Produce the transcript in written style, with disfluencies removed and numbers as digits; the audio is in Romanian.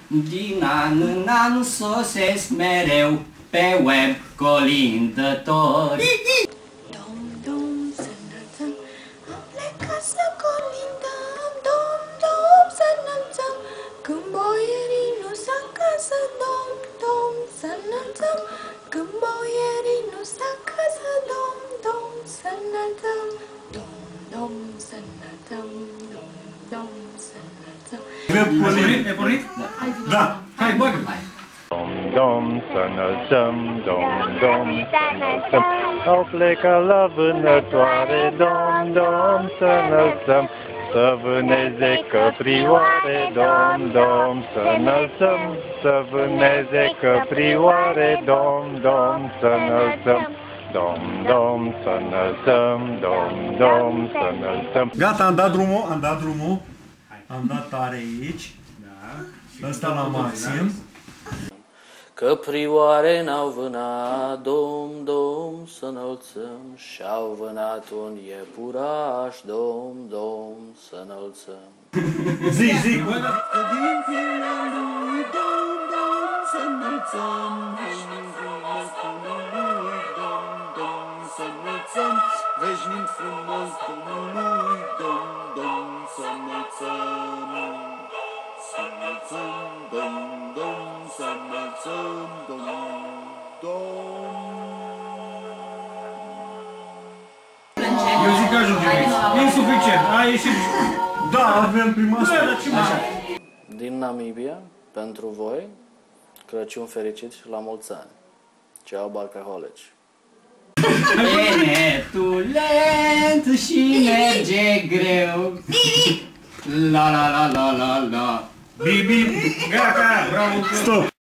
Din an în an sosesc mereu pe web colindători. Dom, să înălțăm, am plecat să colindăm. Dom, să înălțăm, când boierii nu s-a acasă. Dom, să înălțăm, când boierii nu s-a acasă. Dom, să înălțăm, dom, să înălțăm, dom, să înălțăm. E pornit? Da. Hai, bagă! Dom, să înălțăm, dom, să înălțăm. Au plecat la vânătoare, dom, să înălțăm. Să vâneze căprioare, dom, să înălțăm. Să vâneze căprioare, dom, să înălțăm. Dom, să înălțăm, dom, să înălțăm. Gata, am dat drumul. Am dat tare aici. Da. Ăsta la maxim. Căprioare n-au vânat, dom, să înălțăm. Și-au vânat un iepuraș, dom, să înălțăm. Zi! Din pielea lui, dom, să înălțăm. Veșnic frumos Domnului, dom, să înălțăm. Veșnic frumos Domnului, dom, să înălțăm. Să înălțăm, dom, să înălțăm, dom. Eu zic că ajungem aici. E insuficient. A ieșit. Da, avem prima asta. Din Namibia, pentru voi, Crăciun fericit și la mulți ani. Ceau, barcaholici! E netulent și merge greu. La. Bibi, gata, bravo. Stop.